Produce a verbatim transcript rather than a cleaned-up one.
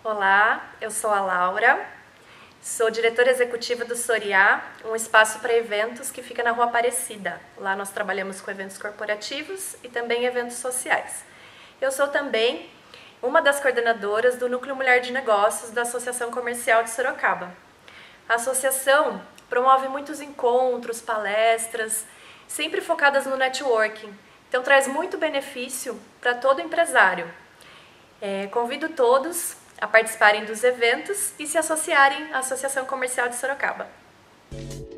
Olá, eu sou a Laura, sou diretora executiva do Soriá, um espaço para eventos que fica na Rua Aparecida. Lá nós trabalhamos com eventos corporativos e também eventos sociais. Eu sou também uma das coordenadoras do Núcleo Mulher de Negócios da Associação Comercial de Sorocaba. A associação promove muitos encontros, palestras, sempre focadas no networking. Então traz muito benefício para todo empresário. É, convido todos a participarem dos eventos e se associarem à Associação Comercial de Sorocaba.